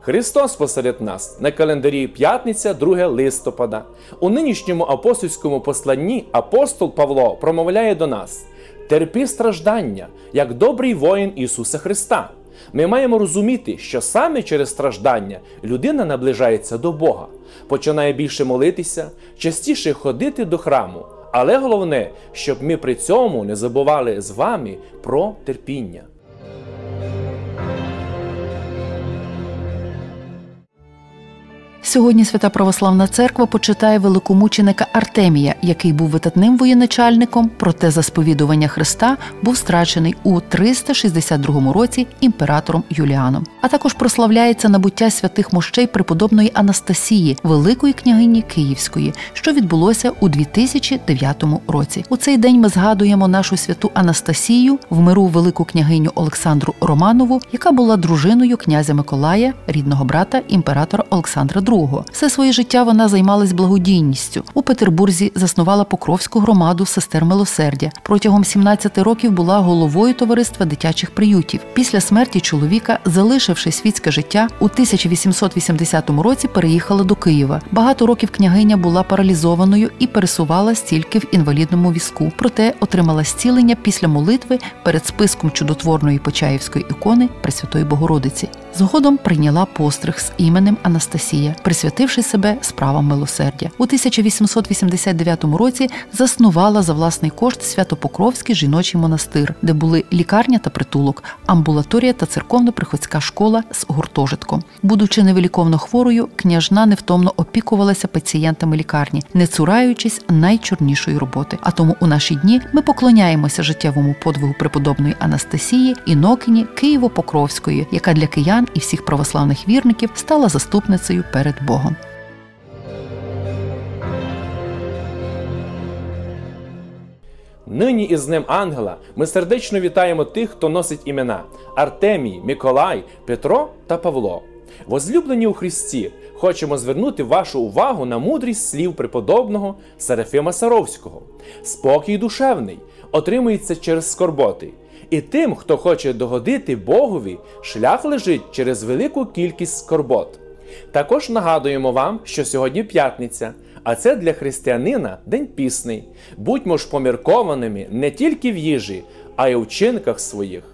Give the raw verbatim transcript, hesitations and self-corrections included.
Христос посеред нас. На календарі п'ятниця, друге листопада. У нинішньому апостольському посланні апостол Павло промовляє до нас: «Терпи страждання, як добрий воїн Ісуса Христа». Ми маємо розуміти, що саме через страждання людина наближається до Бога, починає більше молитися, частіше ходити до храму. Але головне, щоб ми при цьому не забували з вами про терпіння. Сьогодні Свята Православна Церква почитає великомученика Артемія, який був видатним воєначальником, проте за сповідування Христа був страчений у триста шістдесят другому році імператором Юліаном. А також прославляється набуття святих мощей преподобної Анастасії, великої княгині Київської, що відбулося у дві тисячі дев'ятому році. У цей день ми згадуємо нашу святу Анастасію, в миру велику княгиню Олександру Романову, яка була дружиною князя Миколая, рідного брата імператора Олександра другого. Все своє життя вона займалась благодійністю. У Петербурзі заснувала Покровську громаду сестер милосердя. Протягом сімнадцяти років була головою товариства дитячих приютів. Після смерті чоловіка, залишивши світське життя, у тисяча вісімсот вісімдесятому році переїхала до Києва. Багато років княгиня була паралізованою і пересувалась тільки в інвалідному візку. Проте отримала зцілення після молитви перед списком чудотворної Почаївської ікони Пресвятої Богородиці. Згодом прийняла постриг з іменем Анастасія, присвятивши себе справам милосердя. У тисяча вісімсот вісімдесят дев'ятому році заснувала за власний кошт Свято-Покровський жіночий монастир, де були лікарня та притулок, амбулаторія та церковно-приходська школа з гуртожитком. Будучи невиліковно хворою, княжна невтомно опікувалася пацієнтами лікарні, не цураючись найчорнішої роботи. А тому у наші дні ми поклоняємося життєвому подвигу преподобної Анастасії, інокині Києво-Покровської, яка для киян і всіх православних вірників стала заступницею перед Богом. Нині із Днем Ангела ми сердечно вітаємо тих, хто носить імена Артемій, Миколай, Петро та Павло. Возлюблені у Христі, хочемо звернути вашу увагу на мудрість слів преподобного Серафима Саровського. Спокій душевний отримується через скорботи. І тим, хто хоче догодити Богові, шлях лежить через велику кількість скорбот. Також нагадуємо вам, що сьогодні п'ятниця, а це для християнина День пісний. Будьмо ж поміркованими не тільки в їжі, а й у вчинках своїх.